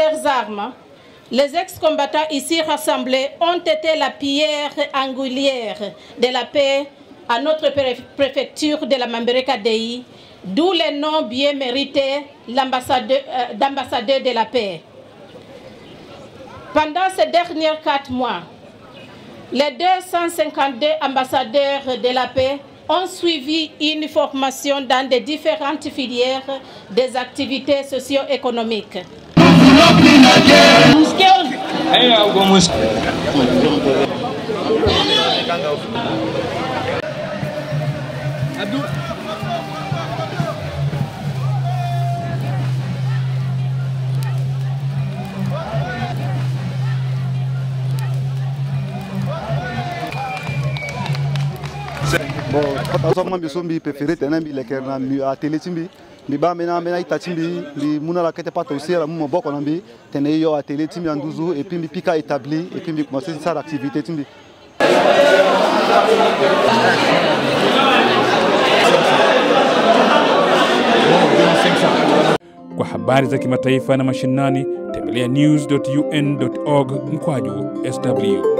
leurs armes, les ex-combattants ici rassemblés ont été la pierre angulaire de la paix à notre préfecture de la Mambere-Kadei, d'où le nom bien mérité d'ambassadeur de la paix. Pendant ces derniers 4 mois, les 252 ambassadeurs de la paix ont suivi une formation dans des différentes filières des activités socio-économiques. Bon, quand je suis préféré, je suis à télé. Mi ba mena itatimbi mi muna la kete pas aussi la mon boko nambi tene yo à télé timbi anduzu et puis mi pika établi et puis mi commencer ça l'activité timbi. Kwa habari za kimataifa na mashinani tembelea news.un.org/SW.